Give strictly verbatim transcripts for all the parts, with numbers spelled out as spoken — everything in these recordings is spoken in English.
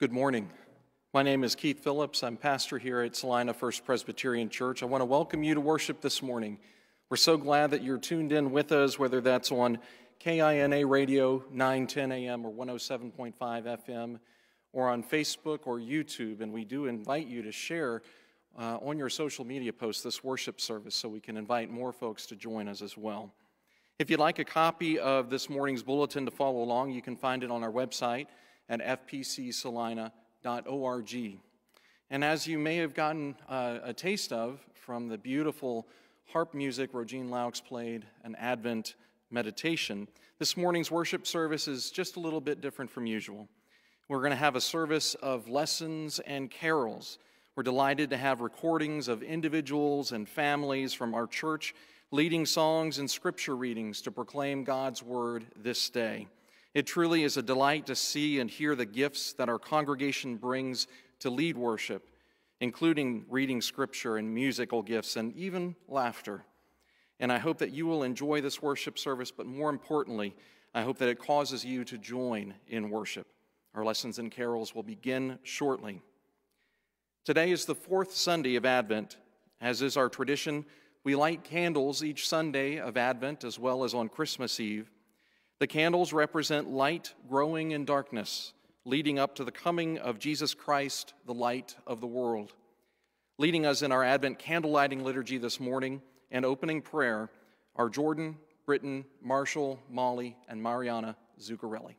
Good morning. My name is Keith Phillips. I'm pastor here at Salina First Presbyterian Church. I want to welcome you to worship this morning. We're so glad that you're tuned in with us, whether that's on K I N A Radio, nine ten A M or one oh seven point five F M, or on Facebook or YouTube. And we do invite you to share uh, on your social media posts this worship service so we can invite more folks to join us as well. If you'd like a copy of this morning's bulletin to follow along, you can find it on our website at f p c salina dot org. And as you may have gotten uh, a taste of from the beautiful harp music Rogine Laux played, an Advent meditation, this morning's worship service is just a little bit different from usual. We're going to have a service of lessons and carols. We're delighted to have recordings of individuals and families from our church leading songs and scripture readings to proclaim God's word this day. It truly is a delight to see and hear the gifts that our congregation brings to lead worship, including reading scripture and musical gifts and even laughter. And I hope that you will enjoy this worship service, but more importantly, I hope that it causes you to join in worship. Our lessons and carols will begin shortly. Today is the fourth Sunday of Advent. As is our tradition, we light candles each Sunday of Advent as well as on Christmas Eve. The candles represent light growing in darkness, leading up to the coming of Jesus Christ, the light of the world. Leading us in our Advent candlelighting liturgy this morning and opening prayer are Jordan, Britton, Marshall, Molly, and Mariana Zuccarelli.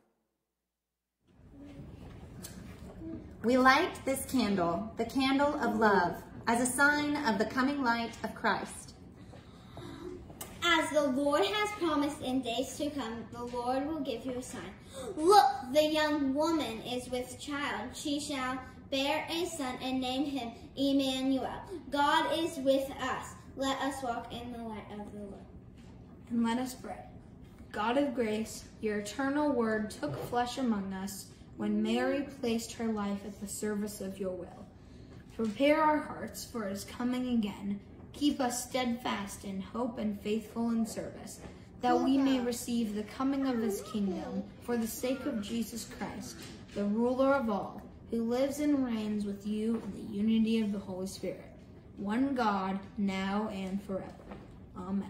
We light this candle, the candle of love, as a sign of the coming light of Christ. As the Lord has promised in days to come, the Lord will give you a sign. Look, the young woman is with child. She shall bear a son and name him Emmanuel. God is with us. Let us walk in the light of the Lord. And let us pray. God of grace, your eternal word took flesh among us when Mary placed her life at the service of your will. Prepare our hearts for his coming again. Keep us steadfast in hope and faithful in service, that we may receive the coming of his kingdom for the sake of Jesus Christ, the ruler of all, who lives and reigns with you in the unity of the Holy Spirit, one God, now and forever. Amen.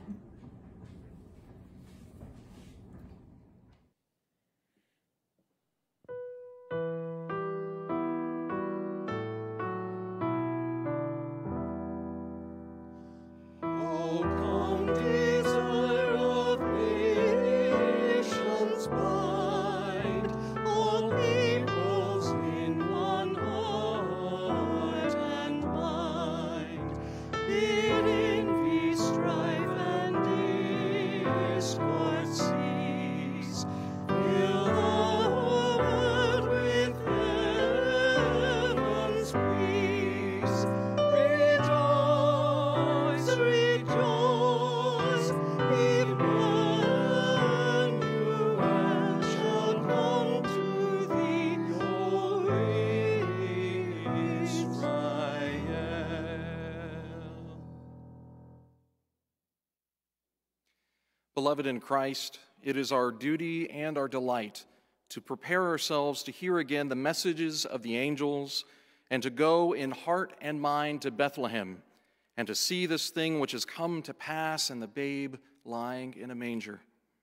Beloved in Christ, it is our duty and our delight to prepare ourselves to hear again the messages of the angels and to go in heart and mind to Bethlehem and to see this thing which has come to pass and the babe lying in a manger.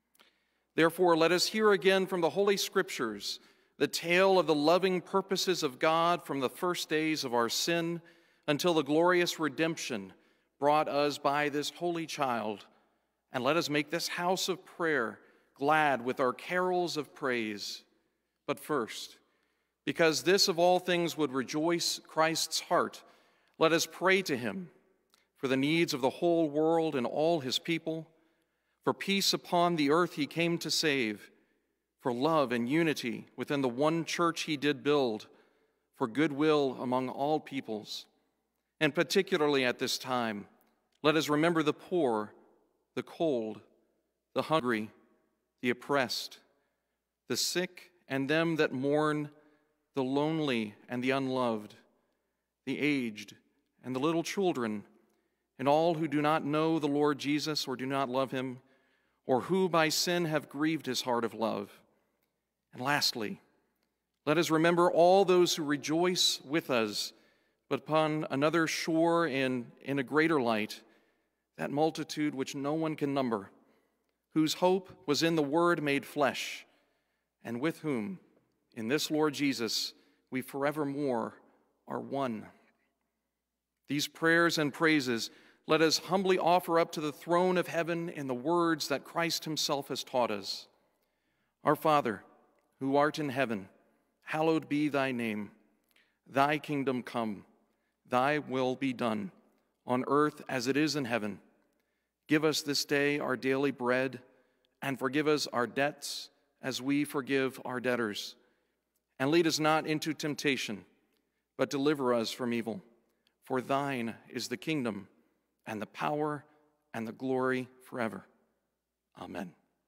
Therefore, let us hear again from the Holy Scriptures the tale of the loving purposes of God from the first days of our sin until the glorious redemption brought us by this holy child. And let us make this house of prayer glad with our carols of praise. But first, because this of all things would rejoice Christ's heart, let us pray to him for the needs of the whole world and all his people, for peace upon the earth he came to save, for love and unity within the one church he did build, for goodwill among all peoples. And particularly at this time, let us remember the poor, the cold, the hungry, the oppressed, the sick and them that mourn, the lonely and the unloved, the aged and the little children, and all who do not know the Lord Jesus or do not love him, or who by sin have grieved his heart of love. And lastly, Let us remember all those who rejoice with us, but upon another shore in, in a greater light, that multitude which no one can number, whose hope was in the Word made flesh, and with whom, in this Lord Jesus, we forevermore are one. These prayers and praises let us humbly offer up to the throne of heaven in the words that Christ himself has taught us. Our Father, who art in heaven, hallowed be thy name. Thy kingdom come, thy will be done, on earth as it is in heaven. Give us this day our daily bread, and forgive us our debts as we forgive our debtors. And lead us not into temptation, but deliver us from evil. For thine is the kingdom, and the power, and the glory forever. Amen.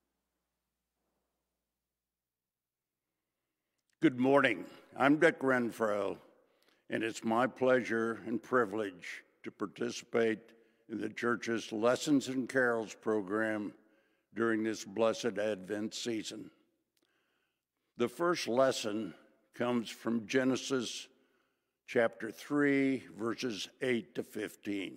Good morning. I'm Dick Renfro, and it's my pleasure and privilege to participate in the church's Lessons and Carols program during this blessed Advent season. The first lesson comes from Genesis chapter three, verses eight to fifteen.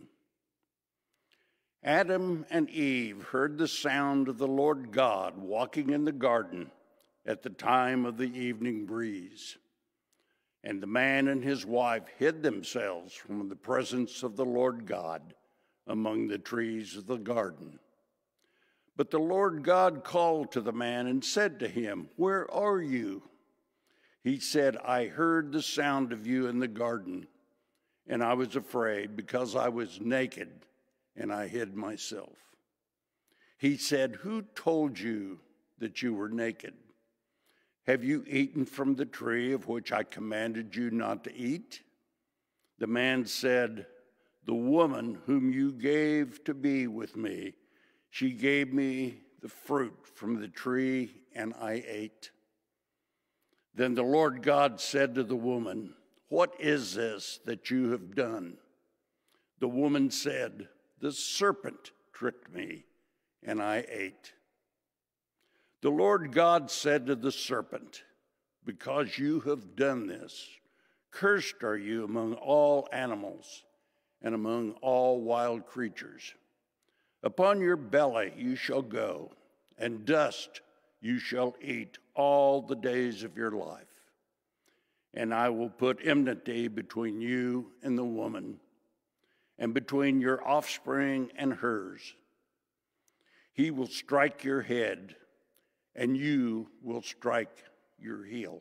Adam and Eve heard the sound of the Lord God walking in the garden at the time of the evening breeze. And the man and his wife hid themselves from the presence of the Lord God among the trees of the garden. But the Lord God called to the man and said to him, "Where are you?" He said, "I heard the sound of you in the garden, and I was afraid because I was naked, and I hid myself." He said, "Who told you that you were naked? Have you eaten from the tree of which I commanded you not to eat?" The man said, "The woman whom you gave to be with me, she gave me the fruit from the tree, and I ate." Then the Lord God said to the woman, "What is this that you have done?" The woman said, "The serpent tricked me, and I ate." The Lord God said to the serpent, "Because you have done this, cursed are you among all animals and among all wild creatures. Upon your belly you shall go, and dust you shall eat all the days of your life. And I will put enmity between you and the woman, and between your offspring and hers. He will strike your head, and you will strike your heel."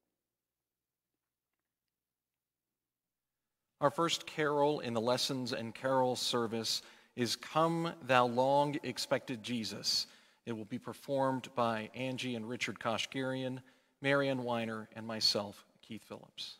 Our first carol in the Lessons and Carols service is "Come Thou Long Expected Jesus." It will be performed by Angie and Richard Koshgarian, Marianne Weiner, and myself, Keith Phillips.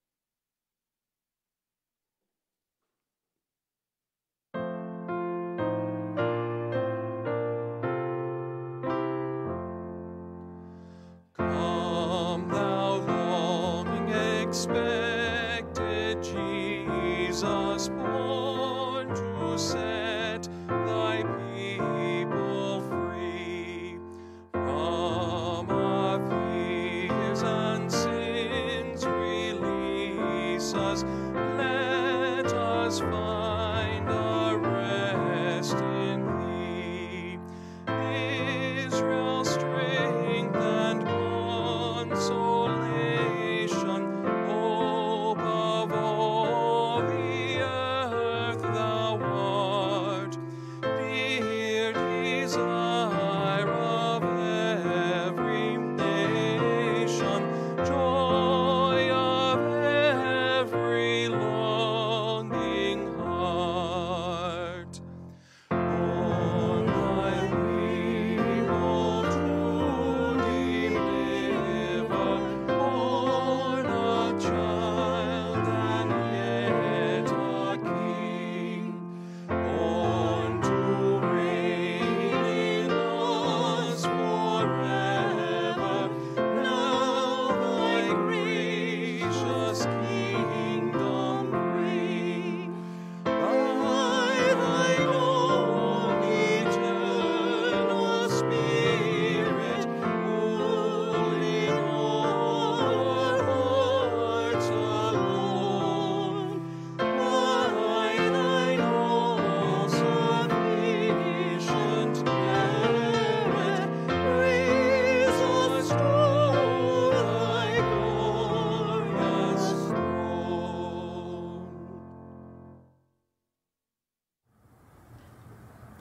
Come thou long expected Jesus, born to set thy people free from our fears and sins. Release us, let us find our rest in thee. Israel's strength and consolation, hope of all the earth.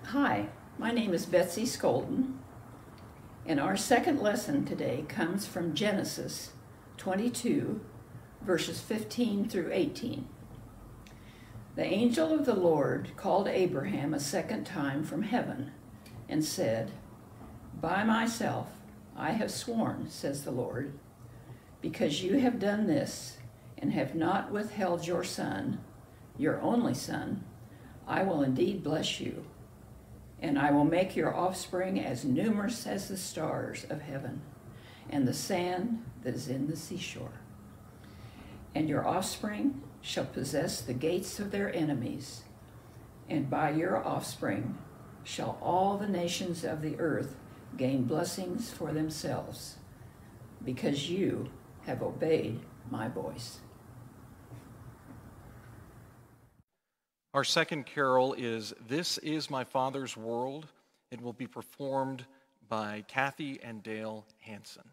Hi, my name is Betsy Skolden, and our second lesson today comes from Genesis twenty-two, verses fifteen through eighteen. The angel of the Lord called Abraham a second time from heaven and said, "By myself I have sworn, says the Lord, because you have done this and have not withheld your son, your only son, I will indeed bless you, and I will make your offspring as numerous as the stars of heaven and the sand that is in the seashore. And your offspring shall possess the gates of their enemies, and by your offspring shall all the nations of the earth gain blessings for themselves, because you have obeyed my voice." Our second carol is "This Is My Father's World." It will be performed by Kathy and Dale Hansen.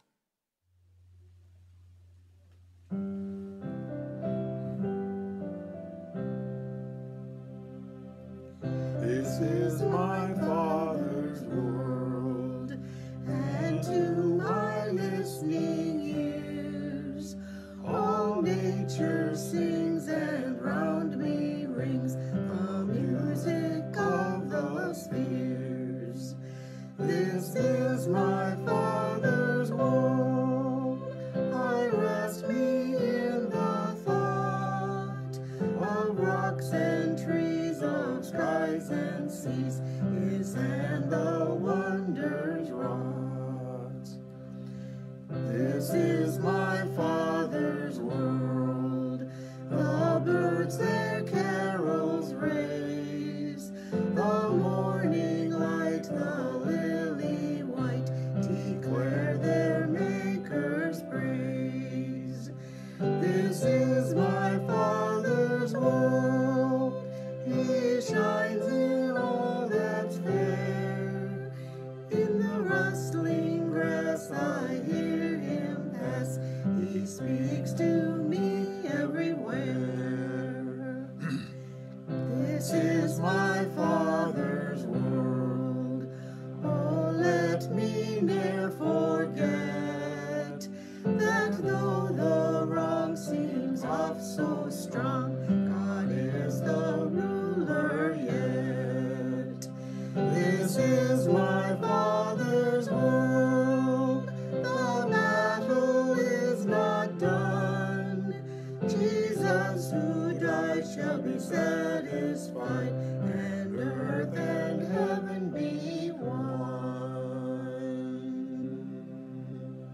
This is my Father's world, and to my listening ears, all nature sings and round me rings the music of the spheres. This is my Father's world, I rest me in the thought of rocks and trees, of skies and seas, his hand the wonders wrought. This is my Father's world, the birds their carols raise, the morning light, the lily white, declare their Maker's praise. This is my Father's world, he shines in all that's fair. In the rustling grass I hear him pass, he speaks to me everywhere. This is my Father's world, oh let me ne'er forget that though the wrong seems oft so strong, God is the ruler yet. This is my Father's world, the battle is not done. Jesus who died shall be satisfied, and earth and heaven be one.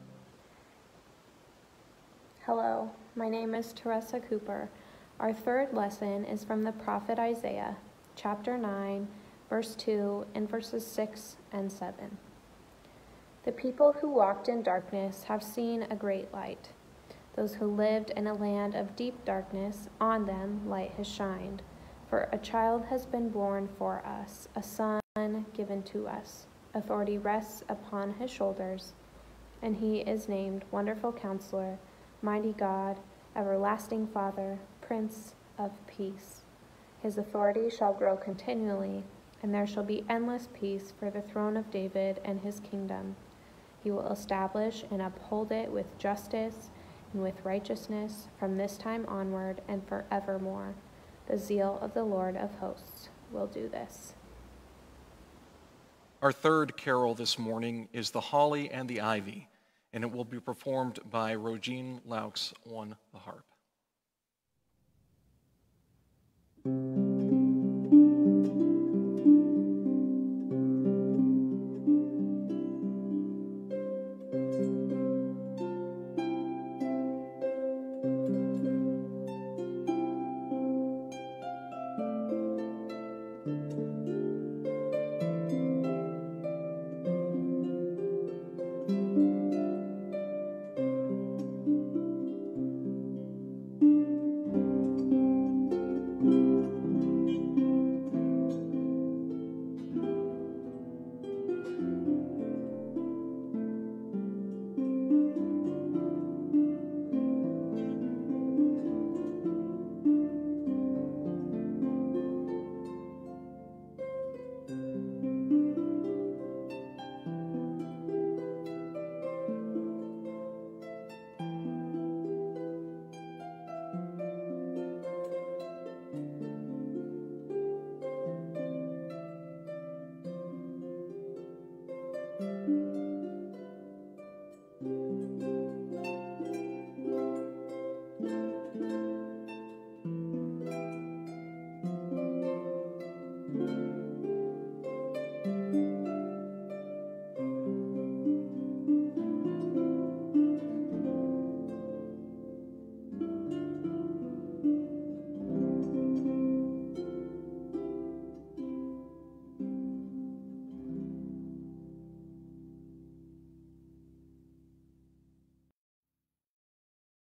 Hello, my name is Teresa Cooper. Our third lesson is from the prophet Isaiah, chapter nine, verse two, and verses six and seven. The people who walked in darkness have seen a great light. Those who lived in a land of deep darkness, on them light has shined. For a child has been born for us, a son given to us. Authority rests upon his shoulders, and he is named Wonderful Counselor, Mighty God, Everlasting Father, Prince of Peace. His authority shall grow continually, and there shall be endless peace for the throne of David and his kingdom. He will establish and uphold it with justice and with righteousness from this time onward and forevermore. The zeal of the Lord of hosts will do this. Our third carol this morning is "The Holly and the Ivy," and it will be performed by Rogine Laux on the harp.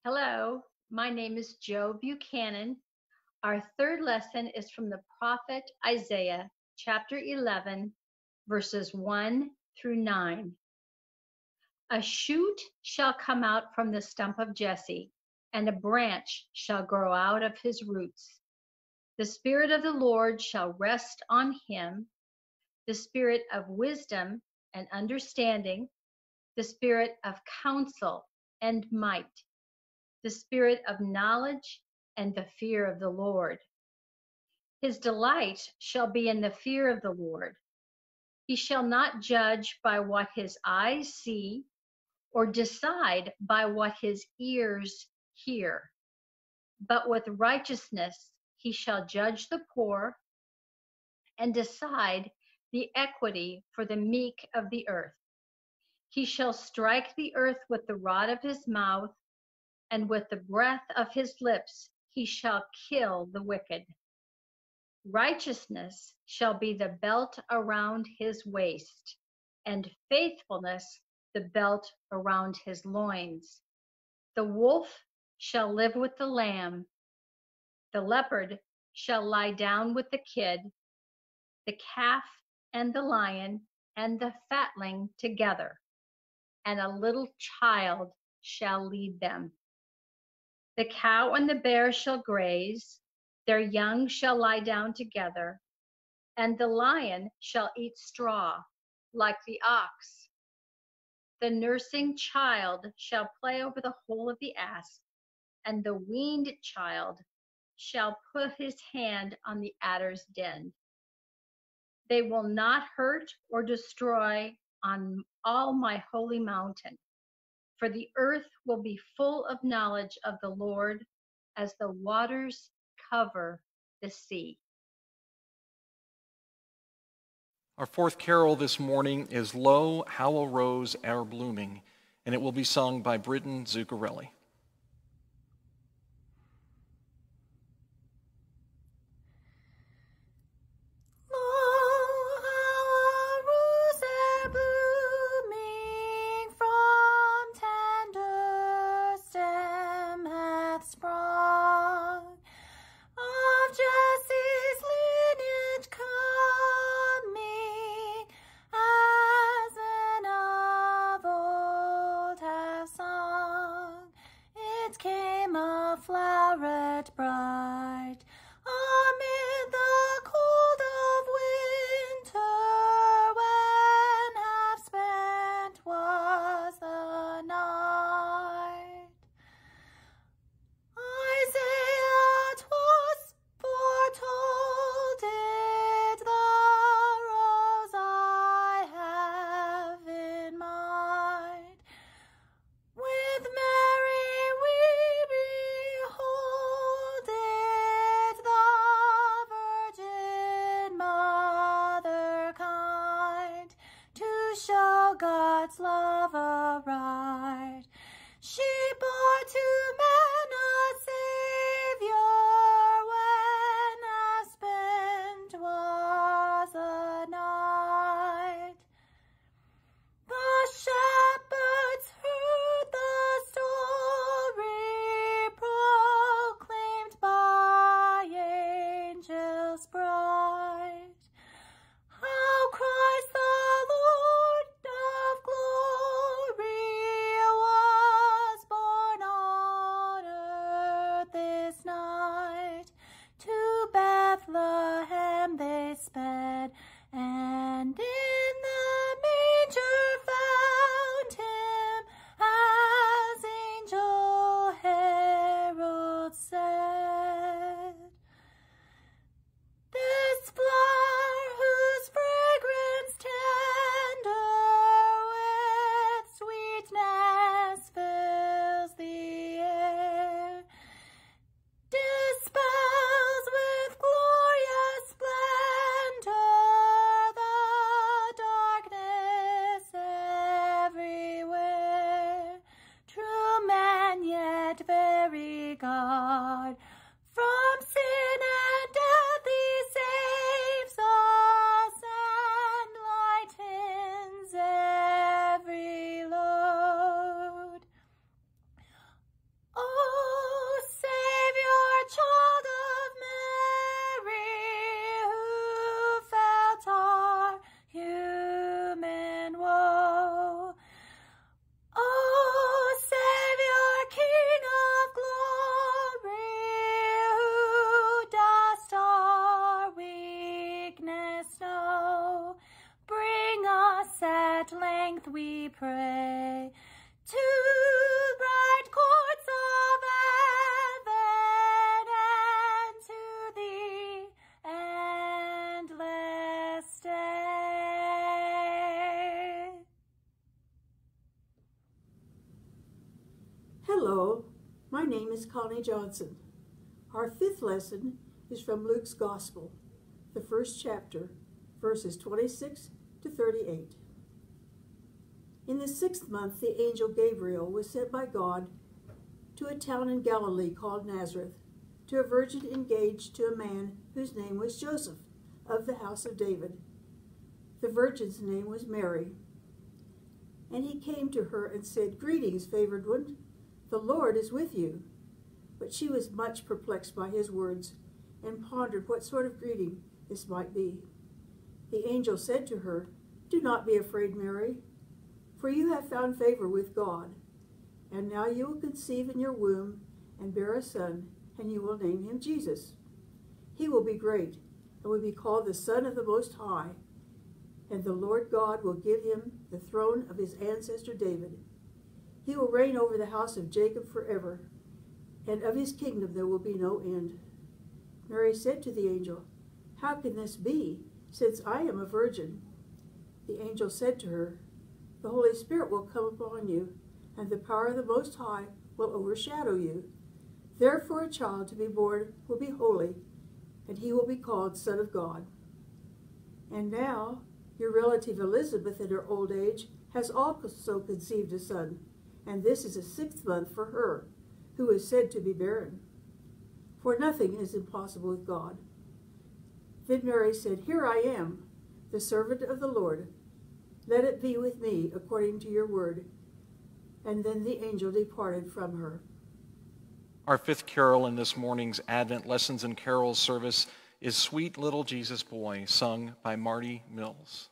Hello, my name is Joe Buchanan. Our third lesson is from the prophet Isaiah, chapter eleven, verses one through nine. A shoot shall come out from the stump of Jesse, and a branch shall grow out of his roots. The Spirit of the Lord shall rest on him, the Spirit of wisdom and understanding, the Spirit of counsel and might, the Spirit of knowledge and the fear of the Lord. His delight shall be in the fear of the Lord. He shall not judge by what his eyes see, or decide by what his ears hear. But with righteousness he shall judge the poor and decide the equity for the meek of the earth. He shall strike the earth with the rod of his mouth, and with the breath of his lips he shall kill the wicked. Righteousness shall be the belt around his waist, and faithfulness the belt around his loins. The wolf shall live with the lamb. The leopard shall lie down with the kid, the calf and the lion and the fatling together, and a little child shall lead them. The cow and the bear shall graze, their young shall lie down together, and the lion shall eat straw like the ox. The nursing child shall play over the hole of the asp, and the weaned child shall put his hand on the adder's den. They will not hurt or destroy on all my holy mountain, for the earth will be full of knowledge of the Lord as the waters cover the sea. Our fourth carol this morning is Lo, How a Rose E'er Blooming, and it will be sung by Britton Zuccarelli. Floweret bright, amid the cold of winter, when half spent was the night. Isaiah 'twas foretold it, the rose I have in mind. With Mary we behold it, the Virgin Mother kind, to show God's love aright. She bore to men a Savior, when half spent was the night. The shepherds heard the story proclaimed by angels bright, how Christ the Lord of glory was born on earth this night. To Bethlehem they sped, and in the manger found him, as angel herald said. This flower, whose fragrance tender with sweetness fills the air, dispels with glorious splendor the darkness everywhere. True man, yet very God, from sin and death he saves us and lightens every load. Oh, name is Connie Johnson. Our fifth lesson is from Luke's Gospel, the first chapter, verses twenty-six to thirty-eight. In the sixth month, the angel Gabriel was sent by God to a town in Galilee called Nazareth, to a virgin engaged to a man whose name was Joseph, of the house of David. The virgin's name was Mary. And he came to her and said, "Greetings, favored one, the Lord is with you." But she was much perplexed by his words, and pondered what sort of greeting this might be. The angel said to her, "Do not be afraid, Mary, for you have found favor with God. And now you will conceive in your womb and bear a son, and you will name him Jesus. He will be great and will be called the Son of the Most High. And the Lord God will give him the throne of his ancestor David. He will reign over the house of Jacob forever, and of his kingdom there will be no end." Mary said to the angel, "How can this be, since I am a virgin?" The angel said to her, "The Holy Spirit will come upon you, and the power of the Most High will overshadow you. Therefore a child to be born will be holy, and he will be called Son of God. And now your relative Elizabeth in her old age has also conceived a son, and this is the sixth month for her, who is said to be barren. For nothing is impossible with God." Then Mary said, "Here I am, the servant of the Lord. Let it be with me according to your word." And then the angel departed from her. Our fifth carol in this morning's Advent Lessons and Carols service is Sweet Little Jesus Boy, sung by Marty Mills.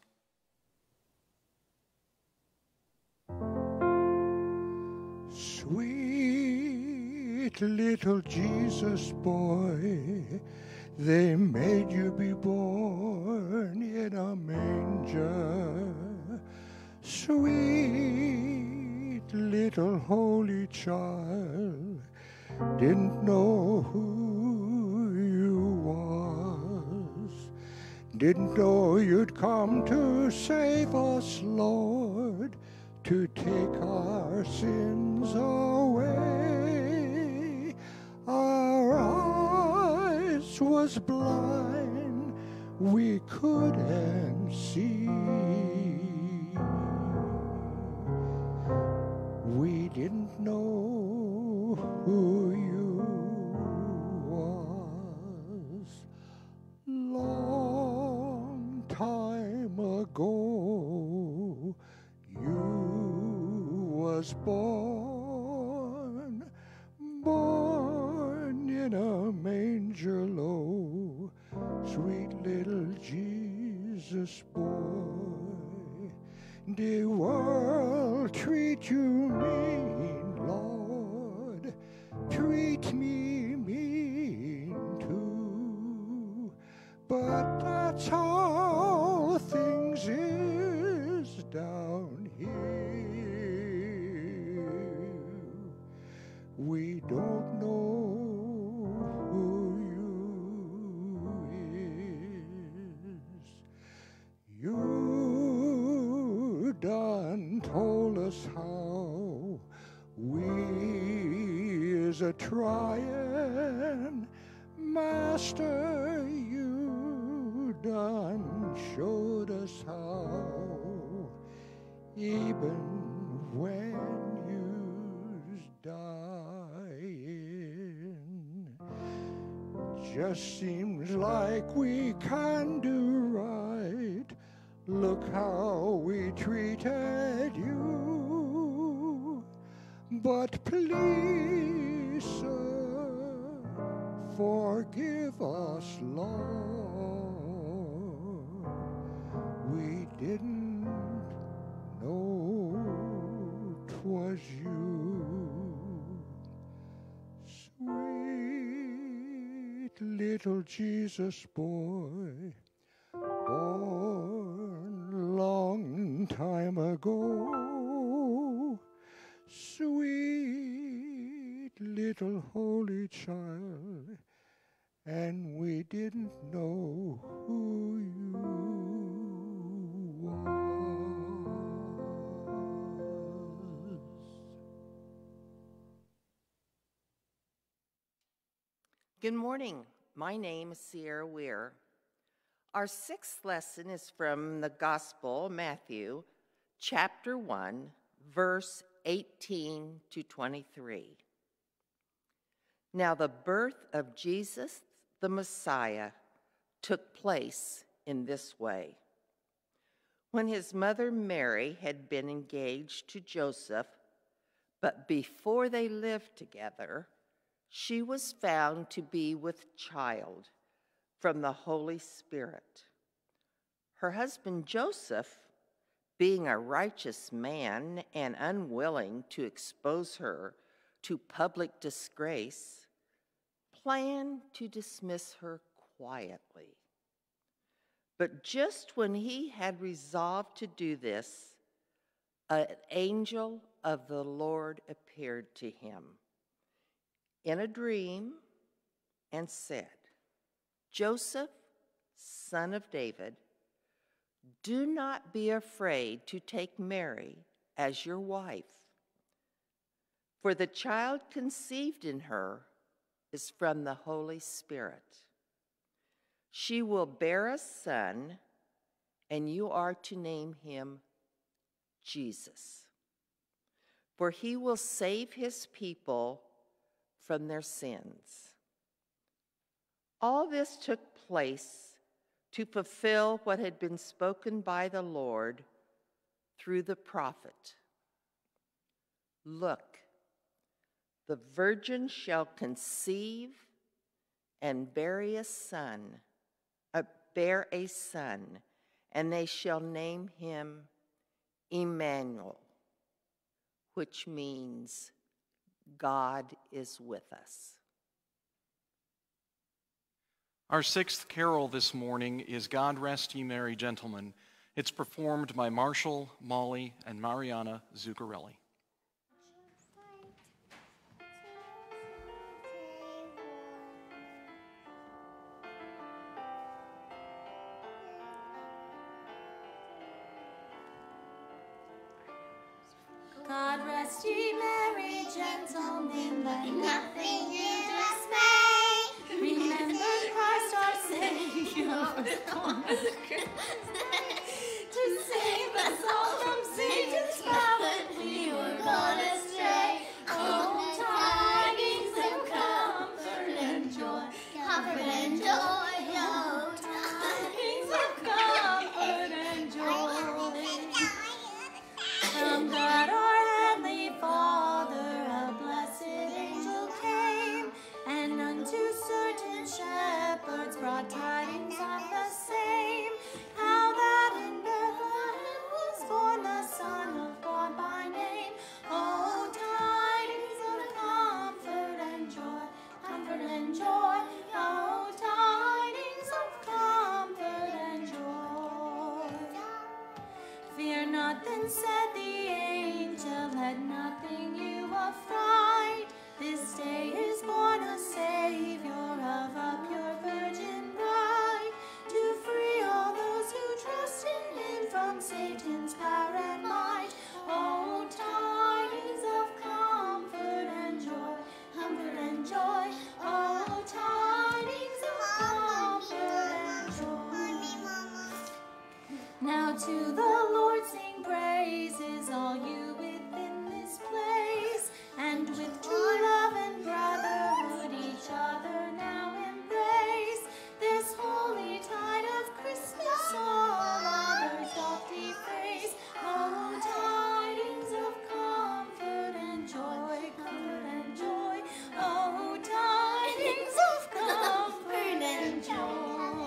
Sweet little Jesus boy, they made you be born in a manger. Sweet little holy child, didn't know who you was, didn't know you'd come to save us, Lord, to take our sins away. Our eyes was blind, we couldn't see. We didn't know who you was. Long time ago, you was born, born in a manger low, sweet little Jesus boy. The world treat you mean, Lord, treat me mean too, but that's how things is down here. We don't know who you is. You done told us how we is a tryin', Master, you done showed us how, even when you's dying. Just seems like we can do right. Look how we treated you. But please, sir, forgive us, Lord. We didn't know 'twas you. Sweet little Jesus boy, born long time ago, sweet little holy child, and we didn't know who you was. Good morning. My name is Sierra Weir. Our sixth lesson is from the Gospel, Matthew, chapter one, verse eighteen to twenty-three. Now the birth of Jesus, the Messiah, took place in this way. When his mother Mary had been engaged to Joseph, but before they lived together, she was found to be with child from the Holy Spirit. Her husband Joseph, being a righteous man and unwilling to expose her to public disgrace, planned to dismiss her quietly. But just when he had resolved to do this, an angel of the Lord appeared to him in a dream and said, Joseph, son of David, do not be afraid to take Mary as your wife, for the child conceived in her is from the Holy Spirit. She will bear a son, and you are to name him Jesus, for he will save his people from their sins. All this took place to fulfill what had been spoken by the Lord through the prophet. Look, the virgin shall conceive and bear a son, uh, bear a son, and they shall name him Emmanuel, which means God is with us. Our sixth carol this morning is God Rest Ye Merry Gentlemen. It's performed by Marshall, Molly, and Mariana Zuccarelli. God rest ye merry gentlemen, let nothing you dismay. Remember Christ our Savior was born to save us all from Satan's power. We were gone astray. Oh, tidings of comfort and joy, comfort and joy. Oh, tidings of comfort and joy. From God our Heavenly Father, a blessed angel came, and unto certain shepherds brought tidings of the same, how that in Bethlehem was born the Son of God by name. Oh, tidings of comfort and joy, comfort and joy. Oh, tidings of comfort and joy. Fear not, then said the angel, let nothing you affright. This day is born a Savior of a pure virgin bride, to free all those who trust in him from Satan's power and might. Oh, tidings of comfort and joy, comfort and joy. Oh, tidings of comfort and joy. Now to the Lord sing praises, all you within this place, and with true love and brotherhood each other now embrace. This holy tide of Christmas all others doth deface. Oh, tidings of comfort and joy, comfort and joy. Oh, tidings of comfort and joy.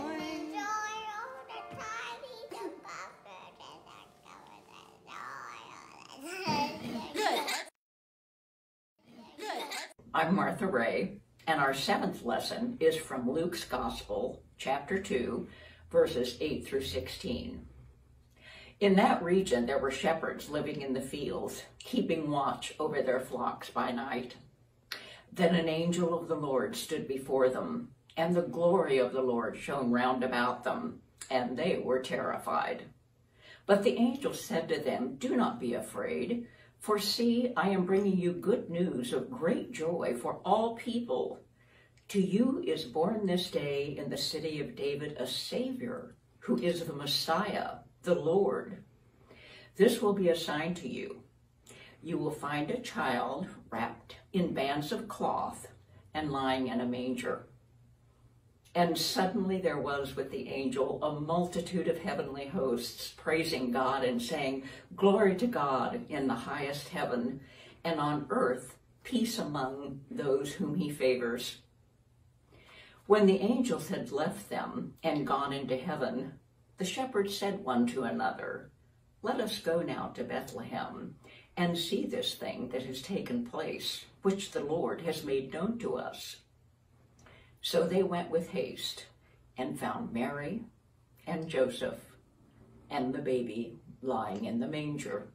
I'm Martha Ray, and our seventh lesson is from Luke's Gospel, chapter two, verses eight through sixteen. In that region there were shepherds living in the fields, keeping watch over their flocks by night. Then an angel of the Lord stood before them, and the glory of the Lord shone round about them, and they were terrified. But the angel said to them, "Do not be afraid. For see, I am bringing you good news of great joy for all people. To you is born this day in the city of David a Savior, who is the Messiah, the Lord. This will be a sign to you. You will find a child wrapped in bands of cloth and lying in a manger." And suddenly there was with the angel a multitude of heavenly hosts, praising God and saying, "Glory to God in the highest heaven, and on earth peace among those whom he favors." When the angels had left them and gone into heaven, the shepherds said one to another, "Let us go now to Bethlehem and see this thing that has taken place, which the Lord has made known to us." So they went with haste and found Mary and Joseph and the baby lying in the manger.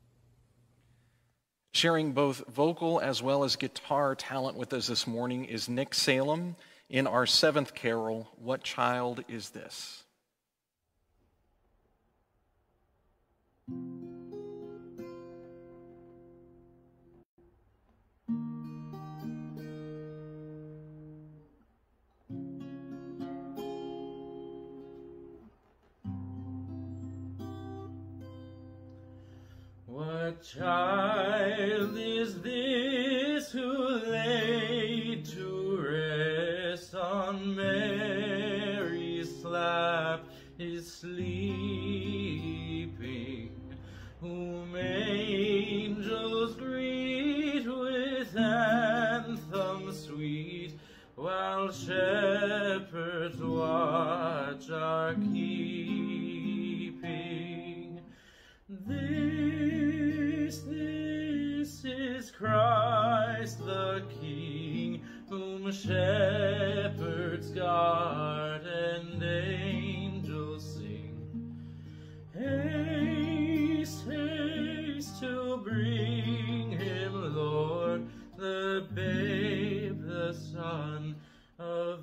Sharing both vocal as well as guitar talent with us this morning is Nick Salem in our seventh carol, "What Child Is This?" What child is this who laid to rest on Mary's lap is sleeping, whom angels greet with anthems sweet, while shepherds watch our keeping? This, this is Christ the King, whom shepherds guard and angels sing. Haste, haste to bring him, Lord, the babe, the Son of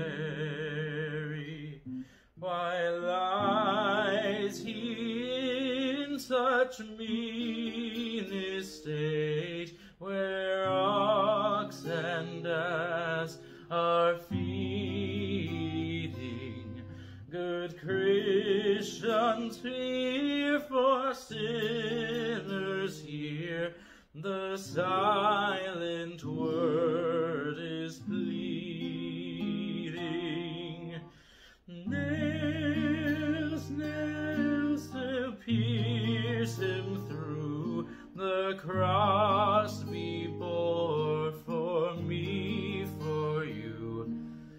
Mary. Why lies he in such mean estate, where ox and ass are feeding? Good Christians, fear for sinners here, the silent word is pleading. Nails, nails to pierce him through, the cross we bore for me, for you.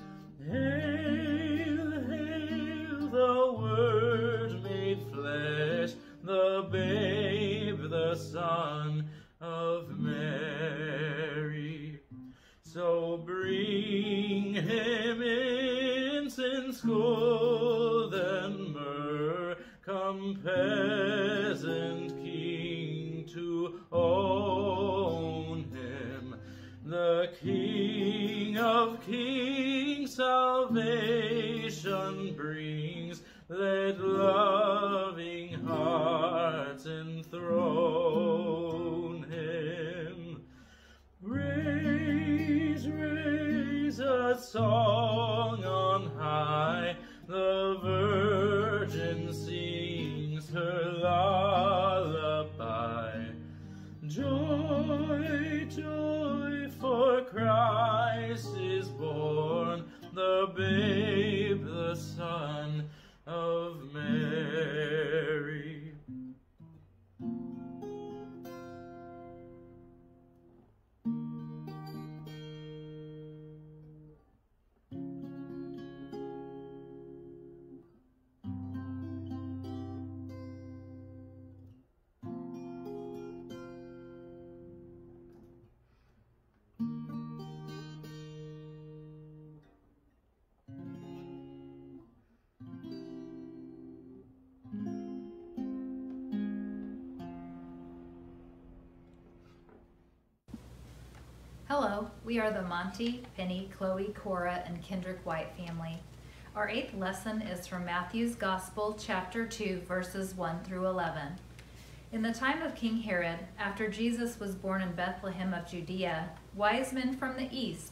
Hail, hail, the Word made flesh, the babe, the Son of Mary. So bring him incense, gold, and myrrh, come peasant king to own him, the King of kings salvation brings. Let loving hearts enthrone him. Raise, raise a song on high, the Virgin sings her lullaby. Joy, joy, for Christ is born, the babe, the Son of Mary. Hello, we are the Monty, Penny, Chloe, Cora, and Kendrick White family. Our eighth lesson is from Matthew's Gospel, chapter two, verses one through eleven. In the time of King Herod, after Jesus was born in Bethlehem of Judea, wise men from the east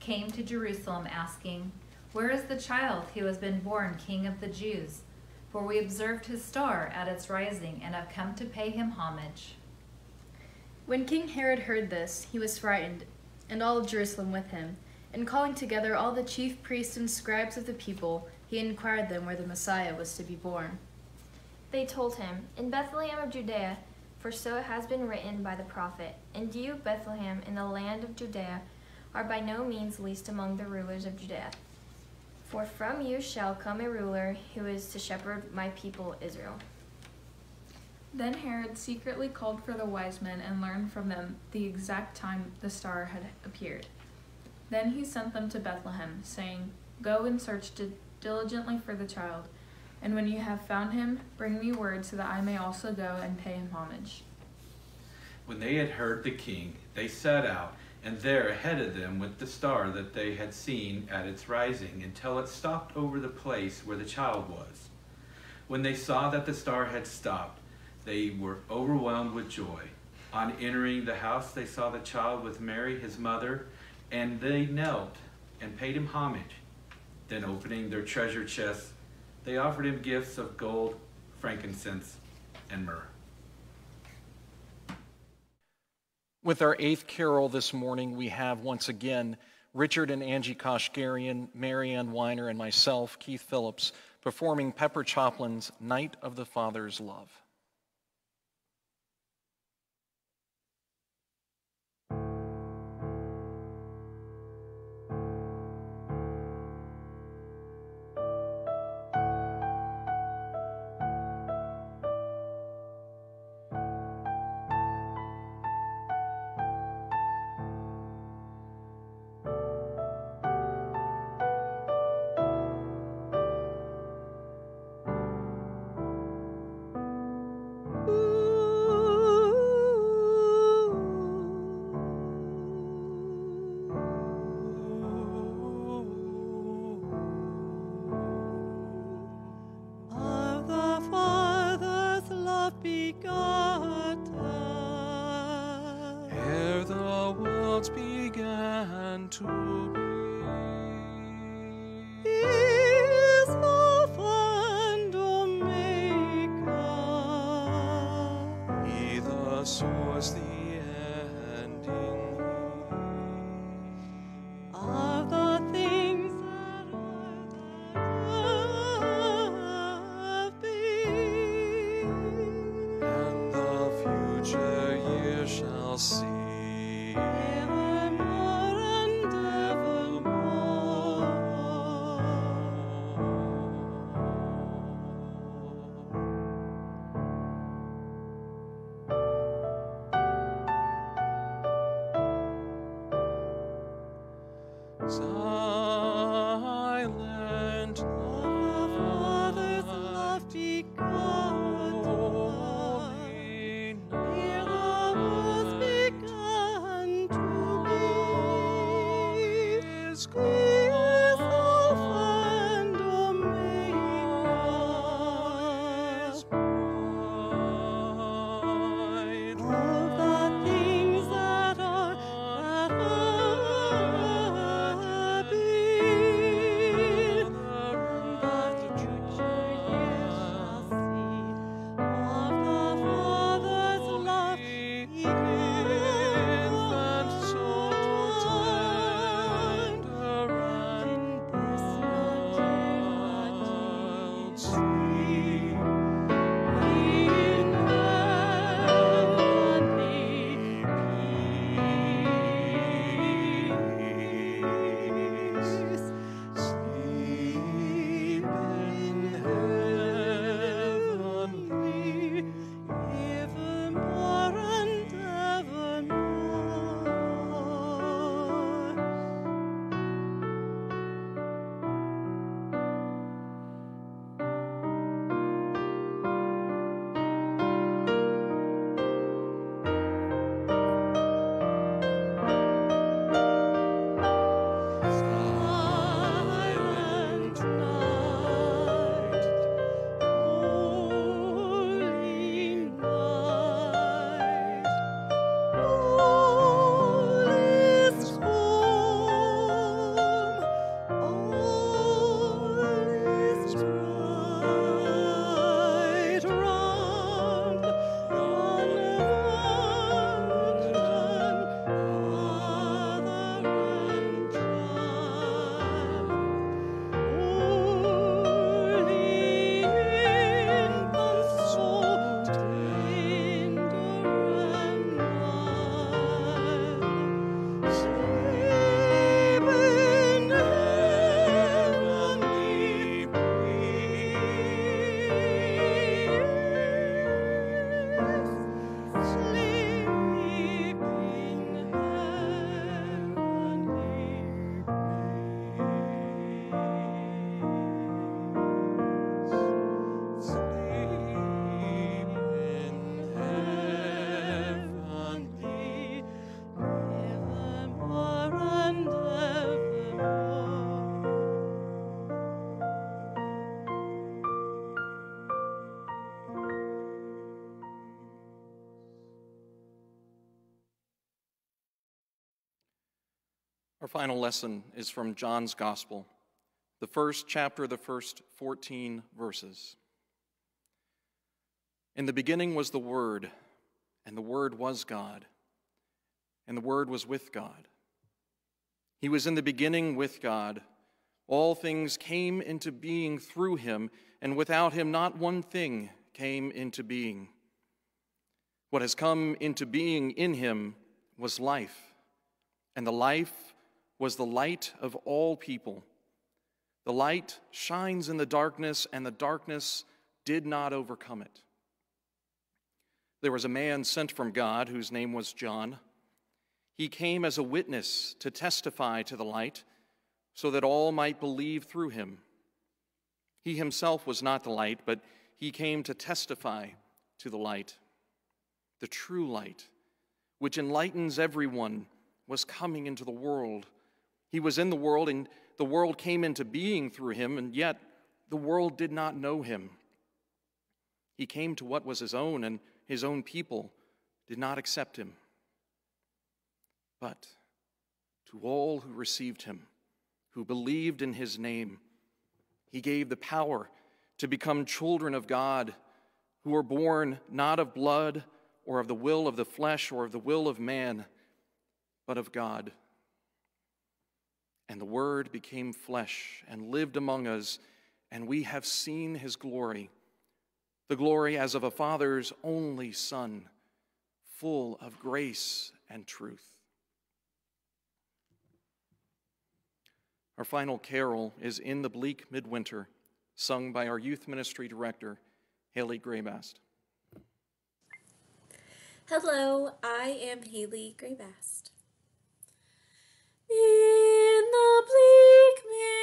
came to Jerusalem asking, "Where is the child who has been born King of the Jews? For we observed his star at its rising and have come to pay him homage." When King Herod heard this, he was frightened, and all of Jerusalem with him. And calling together all the chief priests and scribes of the people, he inquired them where the Messiah was to be born. They told him, "In Bethlehem of Judea, for so it has been written by the prophet, and you, Bethlehem, in the land of Judea, are by no means least among the rulers of Judea. For from you shall come a ruler who is to shepherd my people Israel." Then Herod secretly called for the wise men and learned from them the exact time the star had appeared. Then he sent them to Bethlehem, saying, "Go and search diligently for the child, and when you have found him, bring me word so that I may also go and pay him homage." When they had heard the king, they set out, and there ahead of them went the star that they had seen at its rising, until it stopped over the place where the child was. When they saw that the star had stopped, they were overwhelmed with joy. On entering the house, they saw the child with Mary, his mother, and they knelt and paid him homage. Then opening their treasure chests, they offered him gifts of gold, frankincense, and myrrh. With our eighth carol this morning, we have once again Richard and Angie Koshgarian, Marianne Weiner, and myself, Keith Phillips, performing Pepper Choplin's Night of the Father's Love. Silent love, Father's love begotten, ere the world's begun to be. His grace of and Omega, His bride, of the things that are, that are. Around Our final lesson is from John's Gospel, the first chapter, the first fourteen verses. In the beginning was the Word, and the Word was God, and the Word was with God. He was in the beginning with God. All things came into being through him, and without him not one thing came into being. What has come into being in him was life, and the life was the light of all people. The light shines in the darkness, and the darkness did not overcome it. There was a man sent from God whose name was John. He came as a witness to testify to the light, so that all might believe through him. He himself was not the light, but he came to testify to the light. The true light, which enlightens everyone, was coming into the world. He was in the world, and the world came into being through him, and yet the world did not know him. He came to what was his own, and his own people did not accept him. But to all who received him, who believed in his name, he gave the power to become children of God, who were born not of blood or of the will of the flesh or of the will of man, but of God. And the Word became flesh and lived among us, and we have seen his glory, the glory as of a Father's only Son, full of grace and truth. Our final carol is In the Bleak Midwinter, sung by our youth ministry director, Haley Graybast. Hello, I am Haley Graybast. In the bleak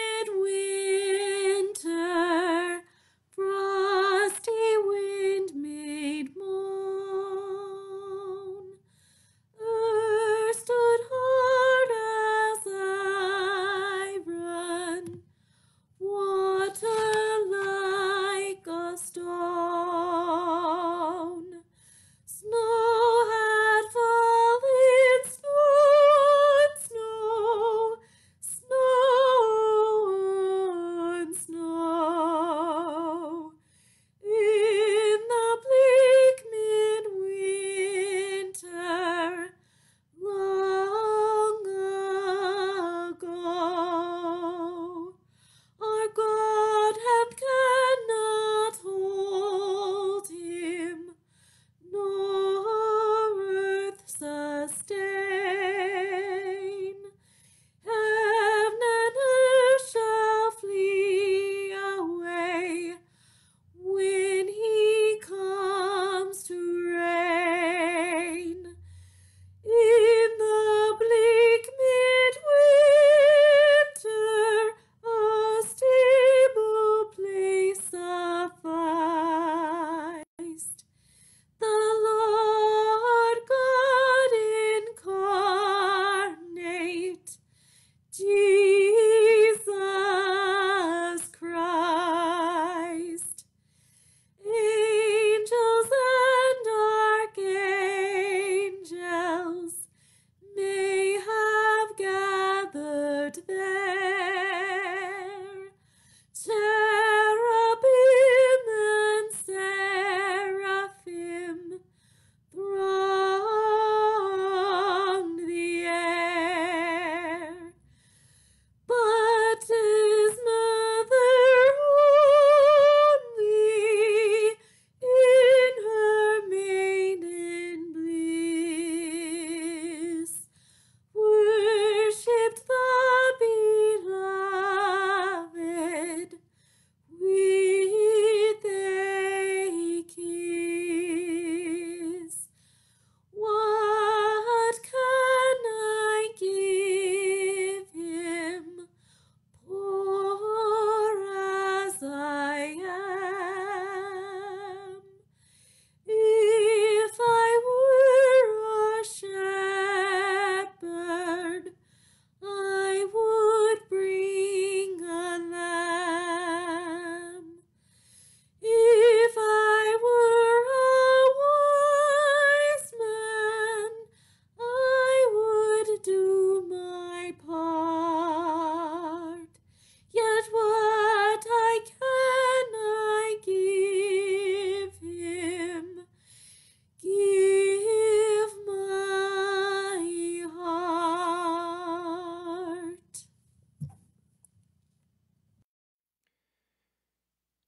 midwinter, frosty wind made moan. Earth stood hard as iron, water like a stone. Snow had fallen, snow and snow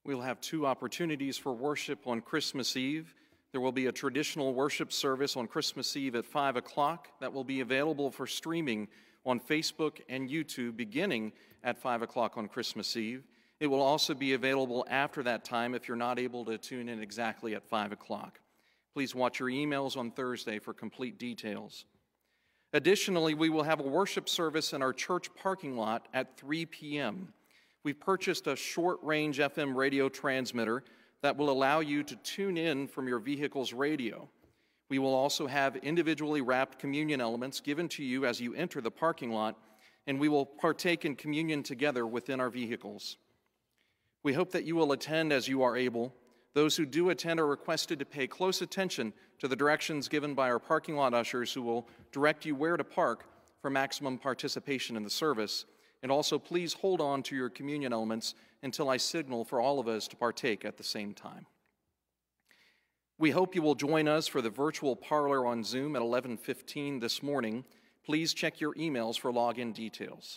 We'll have two opportunities for worship on Christmas Eve. There will be a traditional worship service on Christmas Eve at five o'clock that will be available for streaming on Facebook and YouTube beginning at five o'clock on Christmas Eve. It will also be available after that time if you're not able to tune in exactly at five o'clock. Please watch your emails on Thursday for complete details. Additionally, we will have a worship service in our church parking lot at three p m We've purchased a short-range F M radio transmitter that will allow you to tune in from your vehicle's radio. We will also have individually wrapped communion elements given to you as you enter the parking lot, and we will partake in communion together within our vehicles. We hope that you will attend as you are able. Those who do attend are requested to pay close attention to the directions given by our parking lot ushers, who will direct you where to park for maximum participation in the service. And also, please hold on to your communion elements until I signal for all of us to partake at the same time. We hope you will join us for the virtual parlor on Zoom at eleven fifteen this morning. Please check your emails for login details.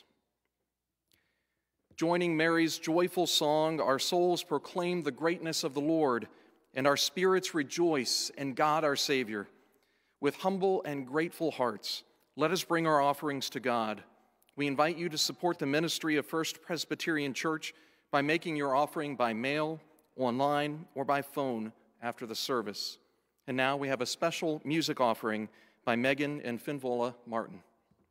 Joining Mary's joyful song, our souls proclaim the greatness of the Lord, and our spirits rejoice in God our Savior. With humble and grateful hearts, let us bring our offerings to God. We invite you to support the ministry of First Presbyterian Church by making your offering by mail, online, or by phone after the service. And now we have a special music offering by Megan and Finvola Martin.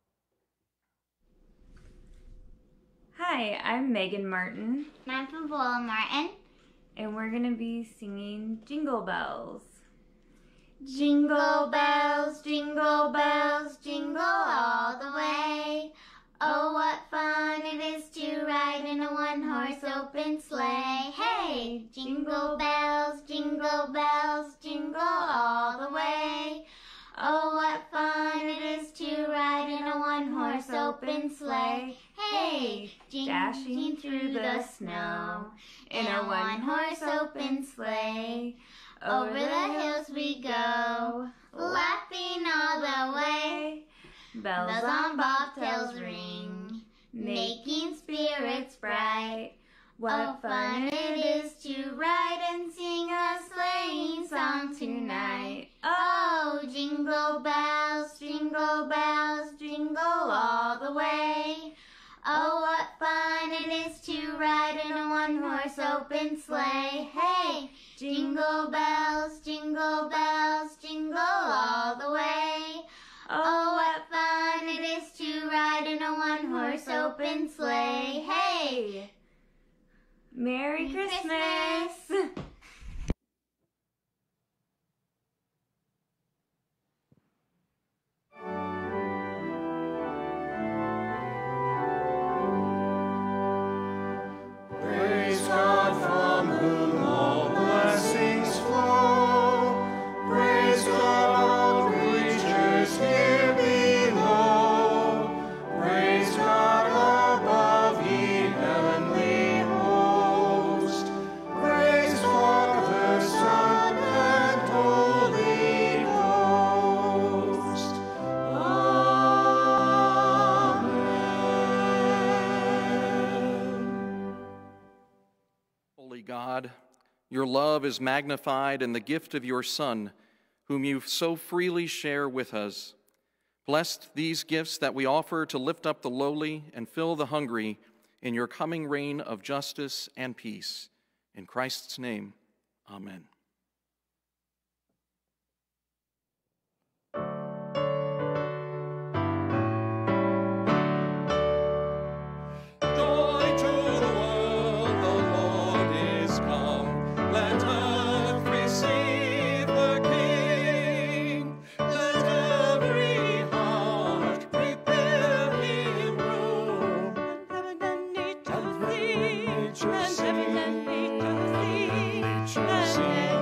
Hi, I'm Megan Martin. I'm Finvola Martin. And we're going to be singing Jingle Bells. Jingle bells, jingle bells, jingle all the way. Oh, what fun it is to ride in a one-horse open sleigh. Hey! Jingle bells, jingle bells, jingle all the way. Oh, what fun it is to ride in a one-horse open sleigh. Hey! Dashing through the snow in a one-horse open sleigh. Over the hills we go, laughing all the way. Bells, Bells on bobtails ring, making spirits bright. What fun it is to ride and sing a sleighing song tonight. Oh, jingle bells, jingle bells, jingle all the way. Oh, what fun it is to ride in a one-horse open sleigh. Hey, jingle bells, jingle bells, jingle all the way. Oh, what fun it is to ride in a one-horse open sleigh. Hey! Merry Christmas! Christmas. Praise God from whom all blessings flow. Praise God, all creatures here below. Praise God above, ye heavenly host. Praise Father, Son, and Holy Ghost. Amen. Holy God, your love is magnified in the gift of your Son, whom you so freely share with us. Bless these gifts that we offer to lift up the lowly and fill the hungry in your coming reign of justice and peace. In Christ's name, amen. Joy to the world, the Lord is come. Let earth receive the King. Let every heart prepare him room. And heaven and nature sing, and heaven and nature sing, and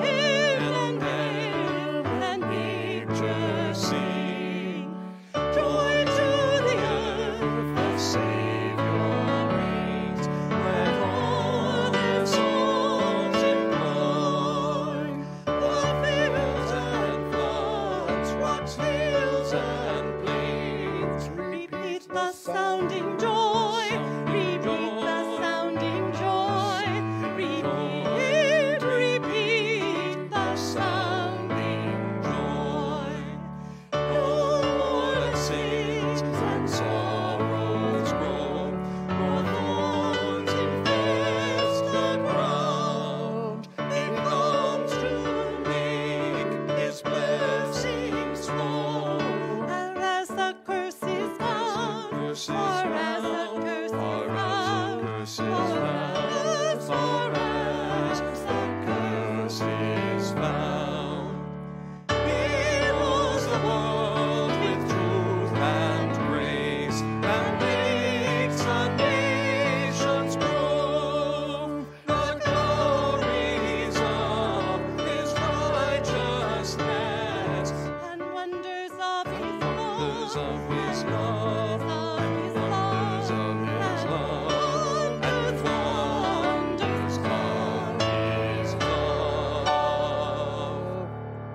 curse is found, as far as the curse is found. He rules the world with truth and grace, and makes the nations prove the glories of his righteousness, and wonders of his love, of his love, of his love, of his love, and wonders of his love.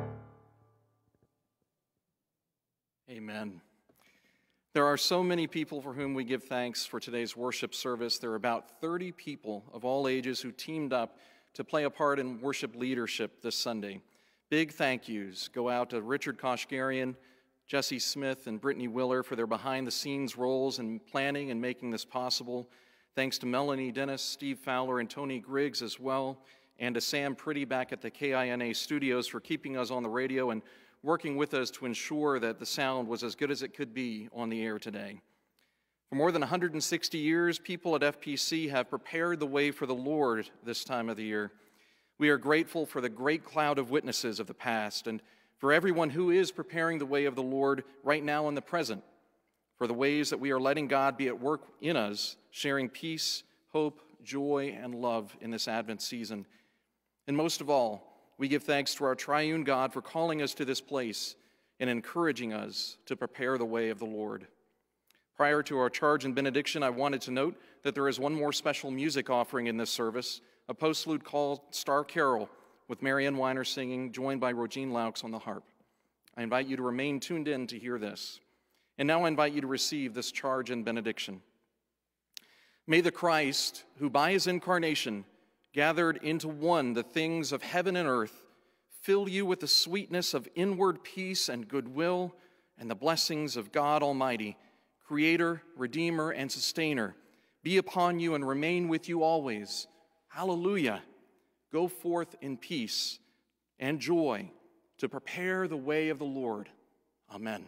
Amen. There are so many people for whom we give thanks for today's worship service. There are about thirty people of all ages who teamed up to play a part in worship leadership this Sunday. Big thank yous go out to Richard Koshgarian, Jesse Smith, and Brittany Willer for their behind-the-scenes roles in planning and making this possible. Thanks to Melanie Dennis, Steve Fowler, and Tony Griggs as well, and to Sam Pretty back at the K I N A studios for keeping us on the radio and working with us to ensure that the sound was as good as it could be on the air today. For more than one hundred sixty years, people at F P C have prepared the way for the Lord this time of the year. We are grateful for the great cloud of witnesses of the past and for everyone who is preparing the way of the Lord right now in the present, for the ways that we are letting God be at work in us, sharing peace, hope, joy, and love in this Advent season. And most of all, we give thanks to our triune God for calling us to this place and encouraging us to prepare the way of the Lord. Prior to our charge and benediction, I wanted to note that there is one more special music offering in this service, a postlude called Star Carol, with Marianne Weiner singing, joined by Rogine Laux on the harp. I invite you to remain tuned in to hear this. And now I invite you to receive this charge and benediction. May the Christ, who by his incarnation gathered into one the things of heaven and earth, fill you with the sweetness of inward peace and goodwill and the blessings of God Almighty, Creator, Redeemer, and Sustainer, be upon you and remain with you always. Hallelujah. Go forth in peace and joy to prepare the way of the Lord. Amen.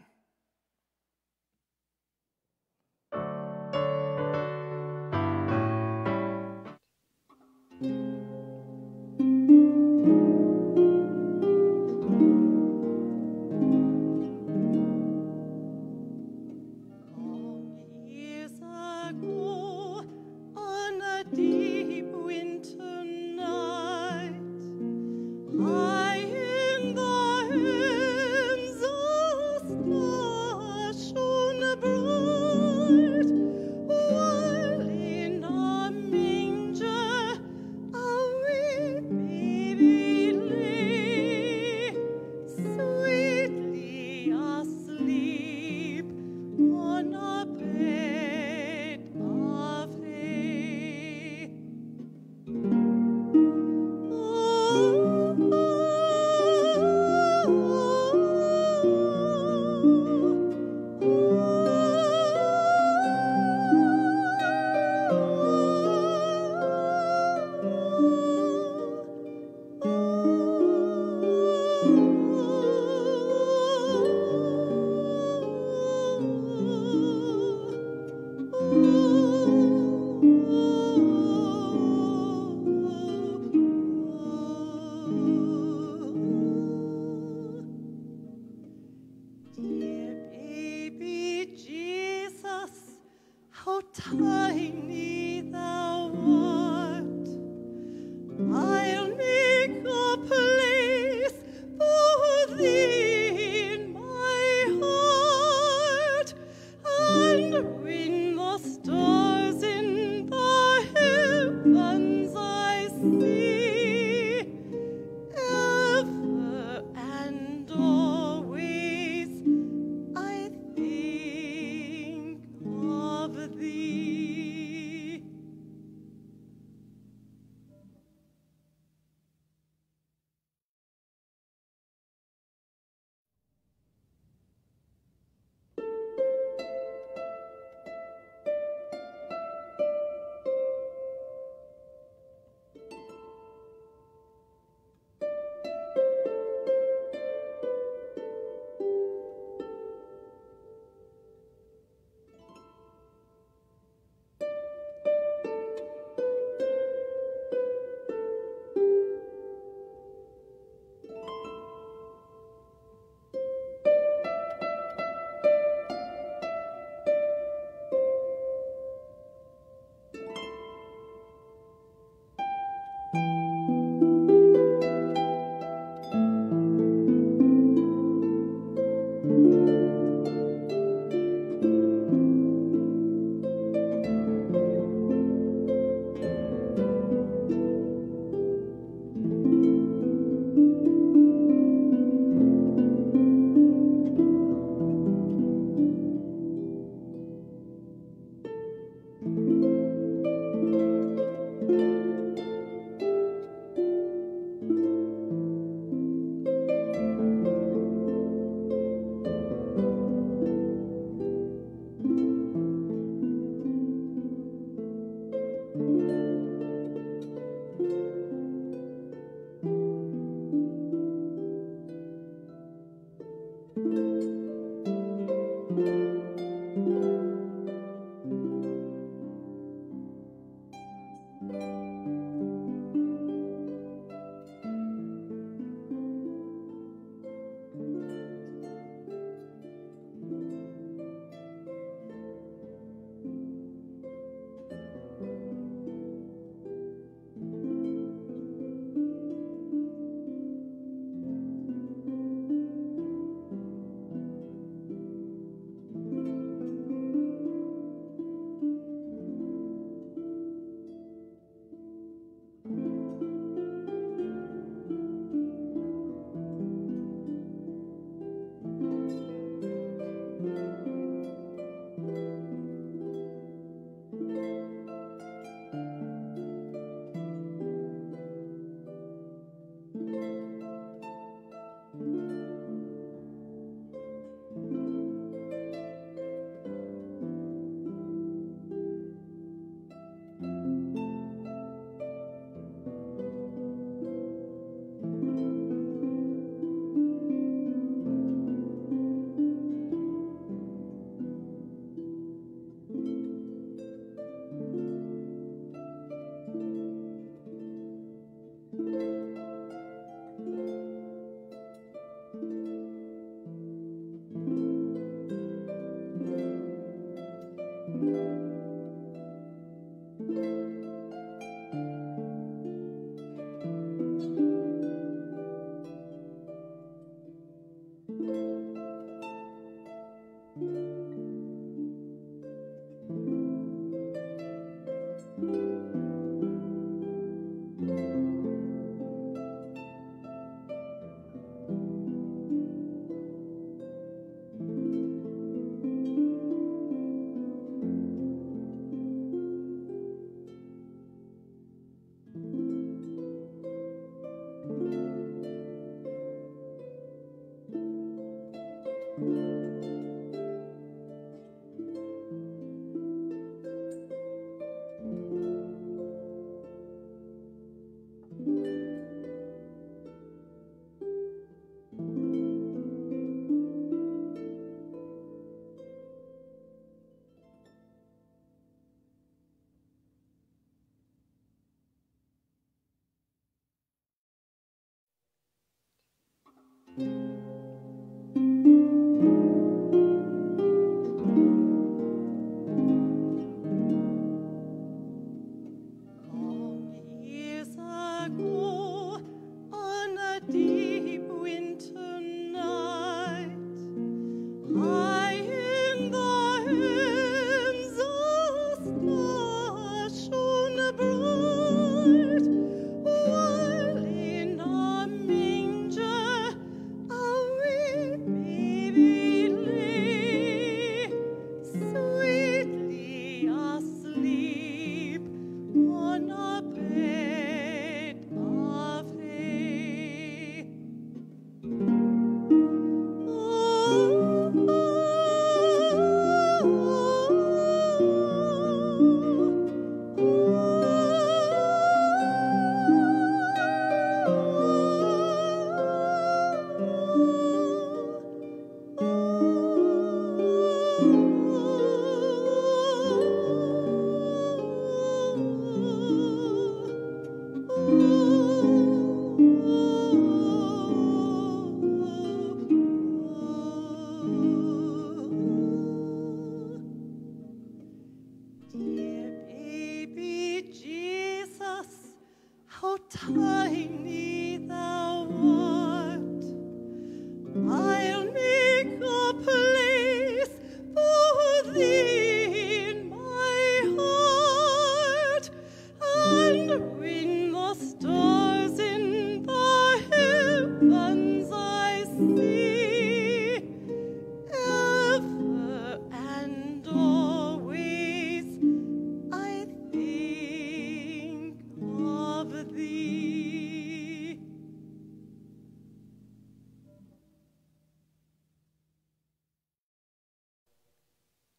Deep winter night, I in the hands of stars. Tiny